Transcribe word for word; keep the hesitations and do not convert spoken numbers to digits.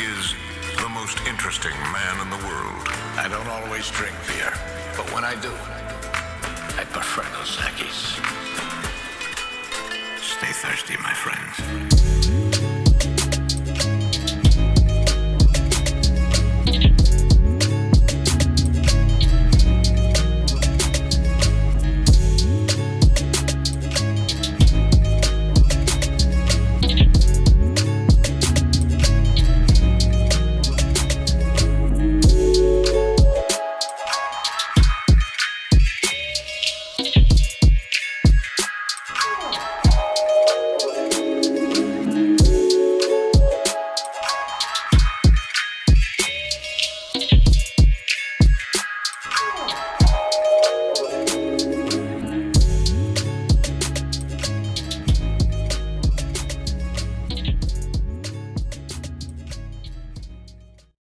is the most interesting man in the world. I don't always drink beer, but when I do, I prefer those Equis. Stay thirsty, my friends.